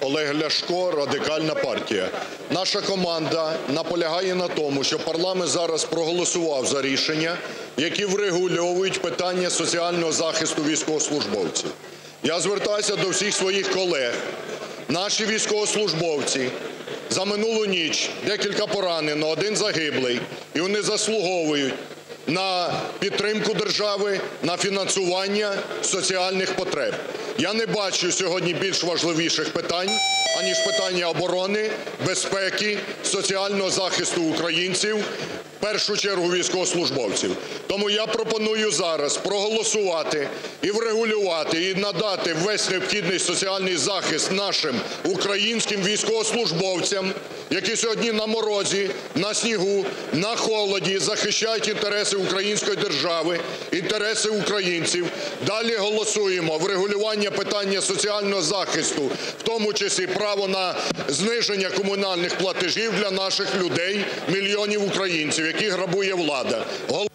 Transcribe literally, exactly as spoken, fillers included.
Олег Ляшко, Радикальна партія. Наша команда наполягає на тому, щоб парламент зараз проголосував за рішення, які врегульовують питання соціального захисту військовослужбовців. Я звертаюся до всіх своїх колег. Наші військовослужбовці за минулу ніч декілька поранено, один загиблий, і вони заслуговують на підтримку держави, на фінансування соціальних потреб. Я не бачу сьогодні більш важливіших питань, аніж питання оборони, безпеки, соціального захисту українців, в першу чергу військовослужбовців. Тому я пропоную зараз проголосувати і врегулювати, і надати весь необхідний соціальний захист нашим українським військовослужбовцям, які сьогодні на морозі, на снігу, на холоді захищають інтереси української держави, інтереси українців. Далі голосуємо врегулювання питання соціального захисту, в тому числі право на зниження комунальних платежів для наших людей, мільйонів українців, яких грабує влада.